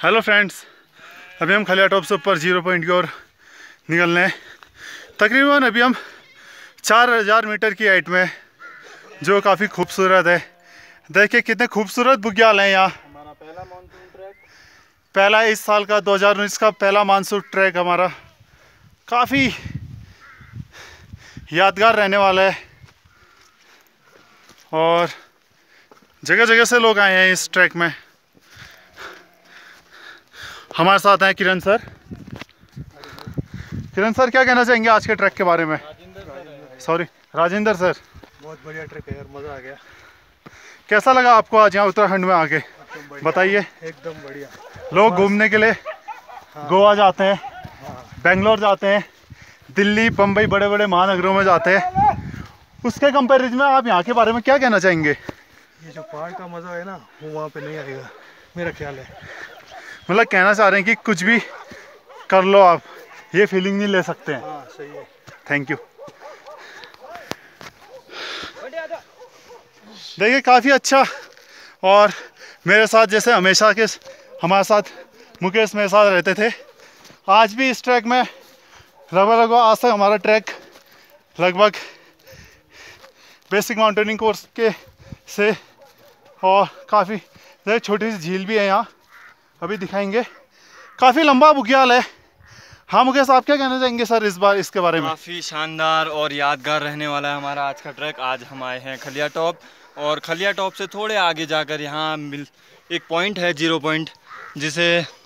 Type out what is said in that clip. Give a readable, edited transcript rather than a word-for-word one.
Hello friends, अभी हम खलिया top से ऊपर 0 पॉइंट की ओर निकलने हैं। तकरीबन अभी हम 4000 मीटर की हाइट में, जो काफ़ी खूबसूरत है। देखिए कितने खूबसूरत बुग्याल हैं यहाँ। हमारा पहला मानसून ट्रैक, पहला इस साल का 2019 का पहला मानसून ट्रैक हमारा काफ़ी यादगार रहने वाला है और जगह जगह से लोग आए हैं इस ट्रैक में। हमारे साथ हैं किरण सर। किरण सर, क्या कहना चाहेंगे आज के ट्रैक के बारे में? राजेंद्र सर, बहुत बढ़िया ट्रैक है यार, मज़ा आ गया। कैसा लगा आपको आज यहाँ उत्तराखंड में आके? बताइए। एकदम बढ़िया। लोग घूमने के लिए गोवा जाते हैं, बेंगलोर जाते हैं, दिल्ली, बम्बई, बड़े बड़े महानगरों में जाते हैं। उसके कंपैरिजन में आप यहाँ के बारे में क्या कहना चाहेंगे? ये जो पहाड़ का मज़ा है ना, वो वहाँ पे नहीं आएगा, मेरा ख्याल है। मतलब कहना चाह रहे हैं कि कुछ भी कर लो आप, ये फीलिंग नहीं ले सकते हैं। हाँ सही है। Thank you. देखिए काफ़ी अच्छा। और मेरे साथ जैसे हमेशा के हमारे साथ मुकेश मेरे साथ रहते थे, आज भी इस ट्रैक में लगभग आज तक हमारा ट्रैक लगभग बेसिक माउंटेनिंग कोर्स के से, और काफ़ी छोटी सी झील भी है यहाँ, अभी दिखाएंगे। काफ़ी लंबा बुग्याल है। हाँ मुकेश, आप क्या कहना चाहेंगे सर इस बार इसके बारे में? काफ़ी शानदार और यादगार रहने वाला है हमारा आज का ट्रैक। आज हम आए हैं खलिया टॉप, और खलिया टॉप से थोड़े आगे जाकर यहाँ एक पॉइंट है 0 पॉइंट, जिसे